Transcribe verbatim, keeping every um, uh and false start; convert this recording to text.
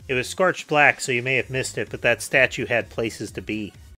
It was scorched black, so you may have missed it, but that statue had places to be.